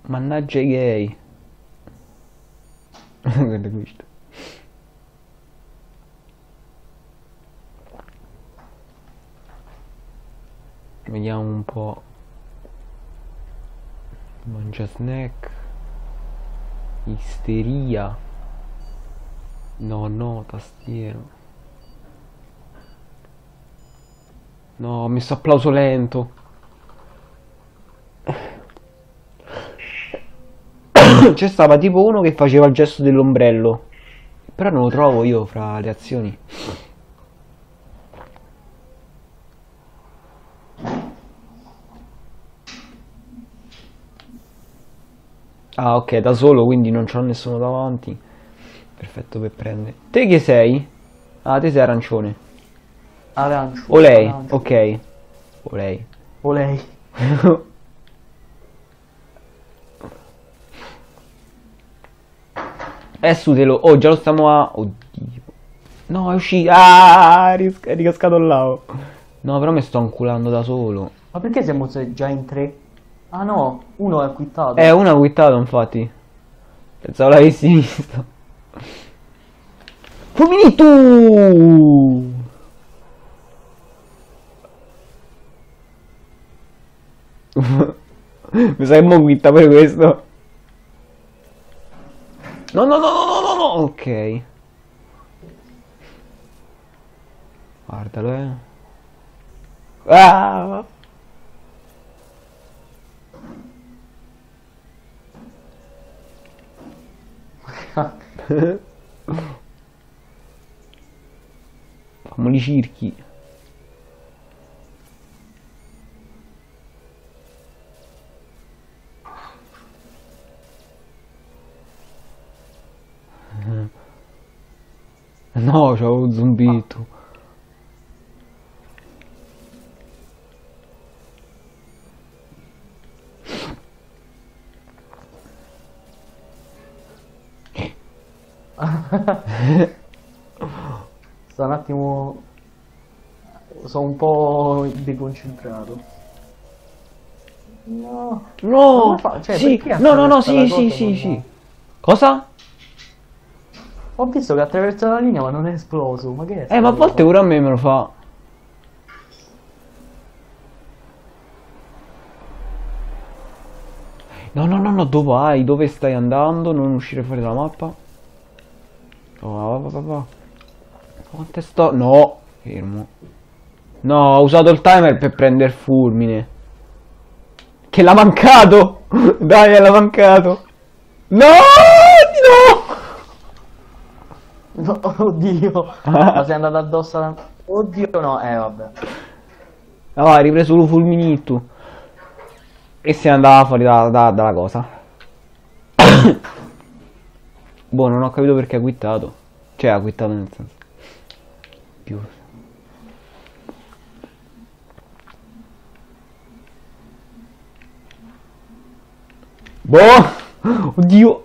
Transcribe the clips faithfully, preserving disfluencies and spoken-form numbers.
Mannaggia i gay. Guarda questo. Vediamo un po'. Mangia snack. Isteria. No, no, tastiero. No, ho messo applauso lento. C'è stava tipo uno che faceva il gesto dell'ombrello. Però non lo trovo io fra le azioni. Ah, ok, da solo, quindi non c'ho nessuno davanti. Perfetto per prendere. Te che sei? Ah, te sei arancione. Arancio. O lei, Arancio. ok. O lei. O lei. Eh, sutelo. Oh, già lo stiamo a... Oddio. No, è uscito. Ah, ris- è ricascato là. No, però mi sto inculando da solo. Ma perché siamo se- già in tre? Ah no, uno è quittato. Eh, uno ha quittato, infatti. Pensavo l'avessi visto. Fulminito! Mi sa che mo quitta pure questo. No, no, no, no, no, no, no. Ok. Guardalo, eh. Ah! Famoli circhi. No, c'avevo un zombito. Sto un attimo... Sono un po' deconcentrato. No. Ma come No! fa? Cioè, Sì! perché No, no, no, attraversa la sì, sì, cosa sì, non- sì. Cosa? Ho visto che attraversa la linea ma non è esploso. Ma che è Eh, sta ma a cosa? volte pure a me me lo fa. No, no, no, no, dove vai? Dove stai andando? Non uscire fuori dalla mappa. Oh, va, va, va, va. Quante sto... No! Fermo. No, ho usato il timer per prendere fulmine. Che l'ha mancato! Dai, l'ha mancato! No! No, oddio. No! Ma sei andato addosso alla... Oddio no, eh vabbè. Ah, vai, hai ripreso lo fulminito. E se ne andava fuori da- da- dalla cosa. Boh, non ho capito perché ha quittato. Cioè, ha quittato nel senso. Più. Boh! Oddio!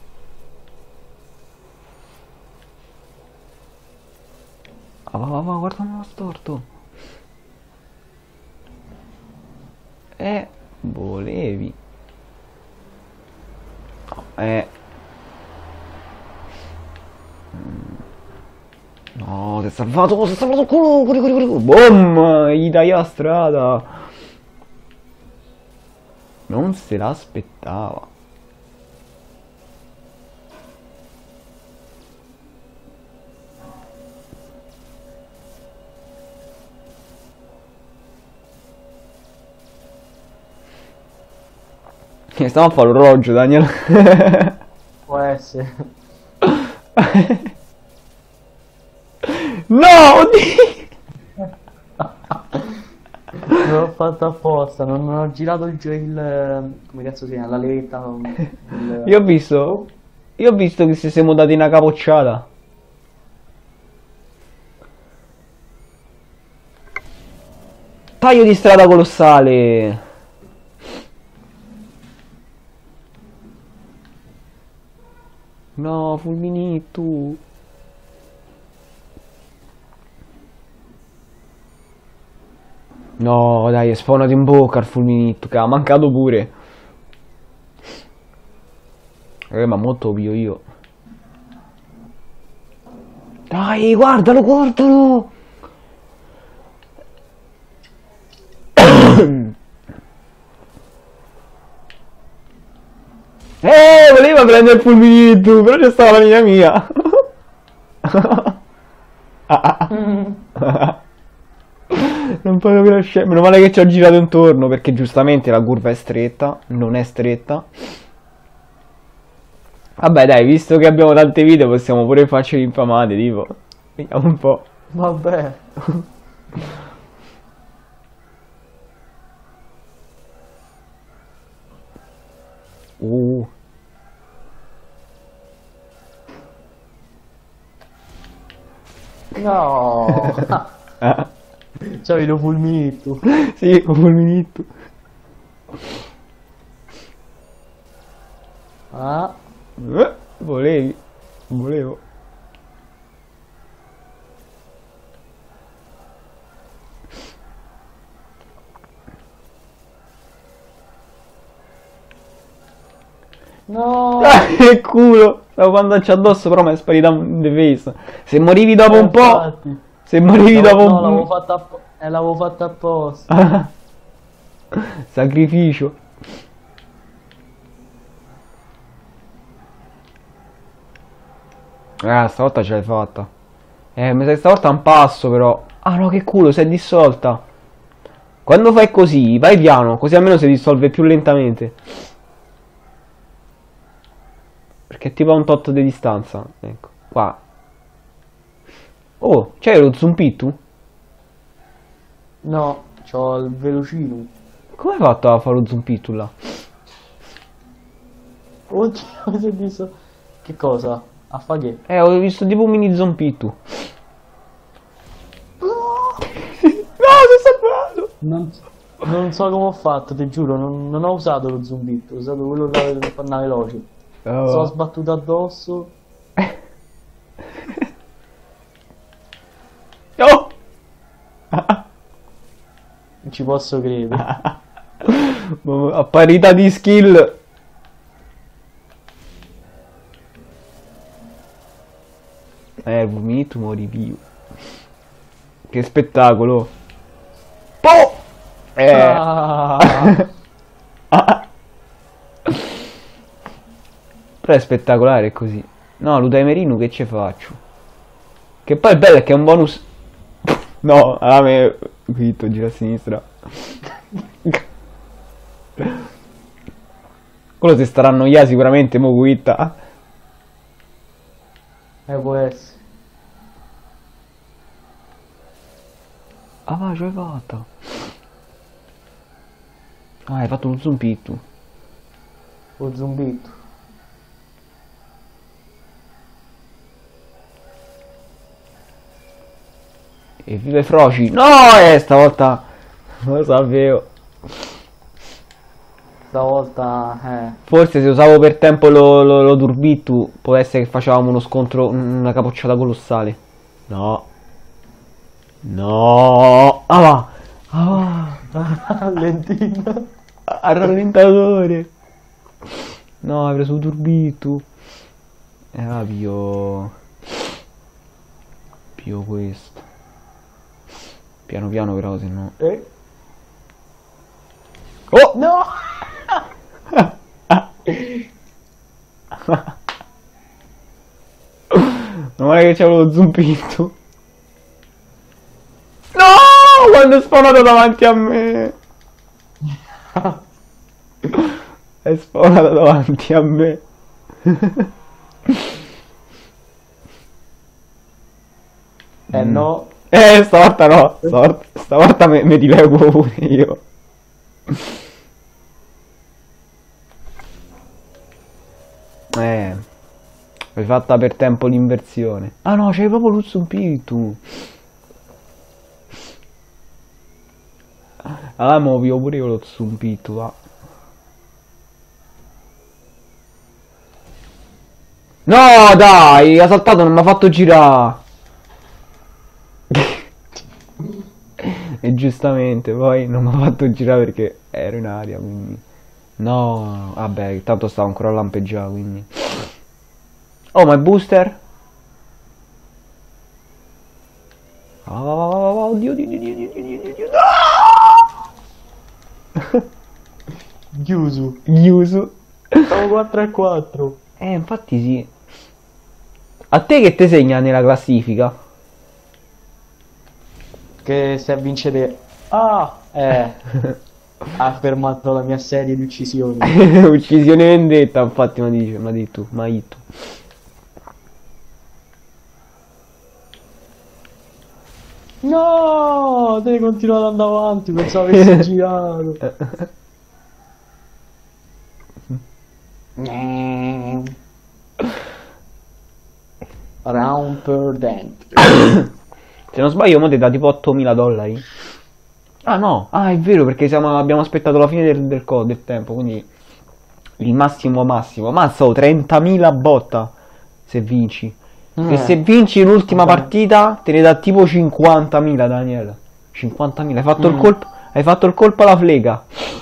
Ah, va, va, va, guarda uno storto. Eh, volevi. Eh. No, ti è salvato, ti è salvato il culo, corri, corri, corri, corri. Boom! Gli dai la strada. Non se l'aspettava. Stiamo a fare l'orologio, Daniel. Può essere. No, oddio! Non l'ho fatto apposta, non, non ho girato il, gio- il... come cazzo si chiama? La levetta. il- Io ho visto. Io ho visto che si siamo dati una capocciata. Taglio di strada colossale. No, fulminito. No, dai, è spawnato in bocca il fulminito, che ha mancato pure. Eh, ma molto ovvio io. Dai, guardalo, guardalo! Eh, voleva prendere il fulminetto, però c'è stata la linea mia. Non puoi capire la scena. Meno male che ci ho girato intorno, perché giustamente la curva è stretta, non è stretta. Vabbè dai, visto che abbiamo tante video possiamo pure farci l'infamate, tipo. Vediamo un po'. Vabbè. Uh. No. C'avevi lo fulminetto. Sì, un fulminetto. Ah. Eh, volevi. Volevo. No. Che culo! Stavo andarci addosso, però mi è sparita in the face. Se morivi dopo Eh, un po'. infatti. Se morivi No, dopo no, un l'avevo po'. fatta app- eh, l'avevo fatta apposta. Sacrificio. Ah, stavolta ce l'hai fatta. Eh, mi sa che stavolta è un passo però. Ah no, che culo, si è dissolta. Quando fai così, vai piano, così almeno si dissolve più lentamente. Perché è tipo a un tot di distanza. Ecco, qua. Oh, c'hai lo zumpittu? No, c'ho il velocino. Come hai fatto a fare lo zumpittu là? Oddio, cosa hai visto? Che cosa? A fa che? Eh, ho visto tipo un mini zompittu. No, si è salvato! Non, non so come ho fatto, ti giuro, non, non ho usato lo zumbitto, ho usato quello là per andare veloce. Oh. Sono sbattuto addosso. Oh! Non ci posso credere. A parità di skill. Eh, vomito, muori vivo. Che spettacolo. Po! Eh. Ah. Però è spettacolare così. No, Ludaimerino che ci faccio? Che poi il bello è che è un bonus. No, a me. Quito, gira a sinistra. Quello si starà a annoiare sicuramente, mo quitta. Eh, può essere. Ah, va, ce l'hai fatta. Ah, hai fatto un zumpitto. Lo zumbitto. E vive Froci. No, eh, stavolta non lo sapevo. Stavolta, eh. Forse se usavo per tempo lo, lo, lo turbittu, può essere che facevamo uno scontro, una capocciata colossale. No. No. Ah, va. Ah, va. Lentina. Al rallentatore. No, hai preso un turbittu. E eh, pio. Pio questo. Piano piano però, se no. Eh? Oh! No! Non è che c'avevo lo zumpitto. No! Quando è spawnato davanti a me. È spawnato davanti a me. Eh Mm. no. Eh, stavolta no. Stavolta, stavolta me, me dilego pure io. Eh. Hai fatta per tempo l'inversione. Ah no, c'hai proprio lo zumpitto. Allora muovo pure io lo zumpitto, va. No, dai, ha saltato, non mi ha fatto girare. E giustamente, poi non mi ha fatto girare perché ero in aria, quindi No, vabbè, tanto stavo ancora a lampeggiare, quindi. Oh, ma il booster? Ah, va, va, va, va, va, oddio, oddio, oddio, oddio, oddio, oddio, oddio. Chiuso. Chiuso. Siamo quattro e quattro. Eh, infatti sì. A te che te segna nella classifica? Che se vince te. Ah, eh. Ha fermato la mia serie di uccisioni. Uccisione vendetta, infatti, ma dice, ma di tu, ma io tu. No, devi continuare ad andare avanti, pensavo avessi girato. Round perdente. Se non sbaglio, mo ti dà tipo ottomila dollari. Ah no, ah è vero perché siamo, abbiamo aspettato la fine del, del, co- del tempo, quindi il massimo massimo. Mazza, oh, trentamila botta se vinci. Mm. E se vinci l'ultima Vabbè. partita te ne dà tipo cinquantamila, Daniele. cinquantamila, hai fatto il Mm. colpo, hai fatto il colpo alla flega.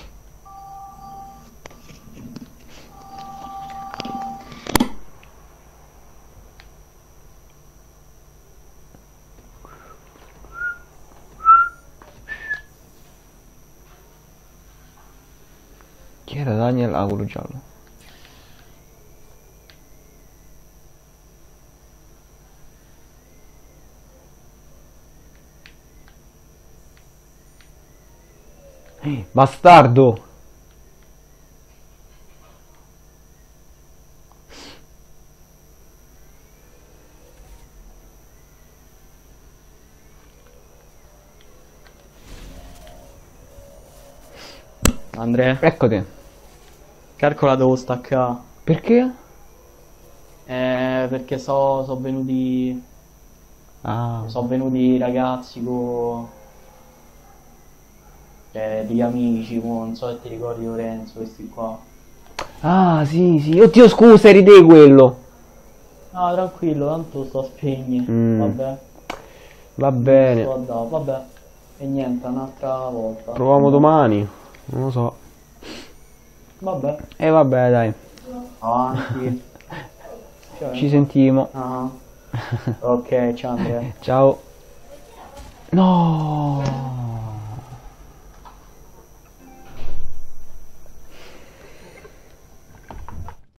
Chi era Daniel? Ah, quello giallo. Eh, Bastardo! Andrea, Ecco te. calcola devo staccare. Perché? Eh, perché so, so venuti. Ah, Sono venuti i ragazzi con. Cioè, degli amici, mo, non so se ti ricordi Lorenzo, questi qua. ah sì, sì. Oddio, scusa, eri te quello. No, tranquillo, tanto sto a spegne. Mm. Vabbè, Va sto bene. a dare, vabbè. E niente, un'altra volta. Proviamo domani. Non lo so. Vabbè, E vabbè, dai. avanti. Cioè, Ci sentiamo. ah. Ok, ciao Andrea. Ciao. No.